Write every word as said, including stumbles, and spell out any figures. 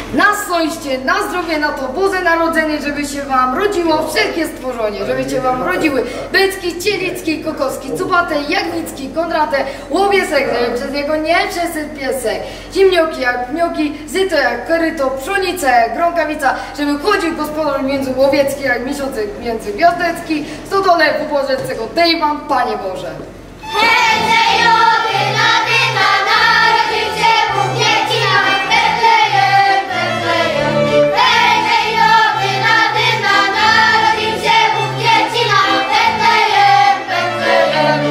Na szczęście, na zdrowie, na to Boże Narodzenie, żeby się wam rodziło wszelkie stworzenie, żeby się wam rodziły bycki, cielicki, kokowski, cupate, jagnicki, kondrate, łowiesek, żeby przez niego nie przesył piesek, zimnioki jak pnioki, zyto jak koryto, pszonicę jak grąkawica, żeby chodził gospodarz między łowiecki jak miesiące między gwiazdecki, stodole w ubożecego dej wam, Panie Boże. Hej, hej, lody, lody, lody.